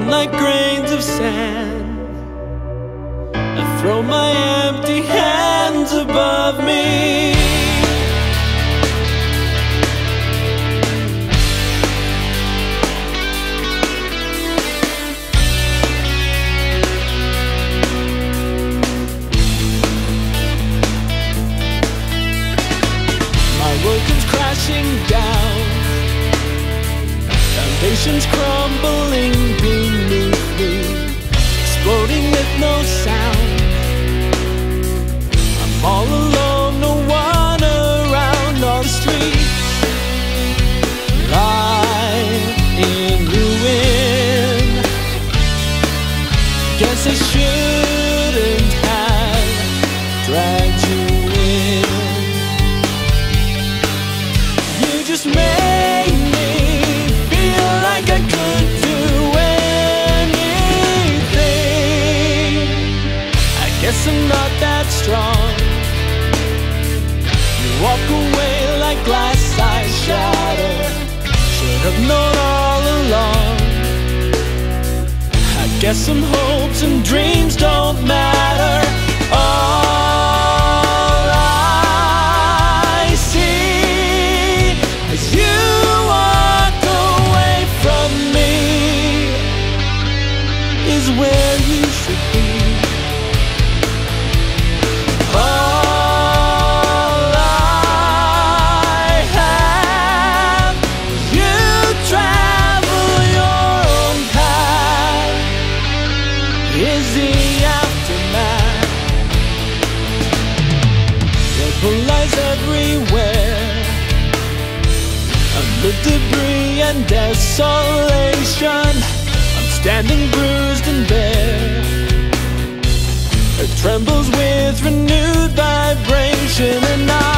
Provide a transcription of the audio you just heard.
falling like grains of sand. I throw my empty hands above me. My world comes crashing down, foundations crumbling beneath me, exploding with no sound. I'm all alone, no one around on the street, lying in ruin. Guess I shouldn't have dragged you in. You just made me feel like I could do anything. I guess I'm not that strong. You walk away like glass I shatter. Should have known all along. I guess some hopes and dreams don't matter. All I see as you walk away from me is where you should be. All I have, you travel your own path, is the aftermath. There lies everywhere, amid debris and desolation. I'm standing bruised and bare. It trembles with renewed vibration, and I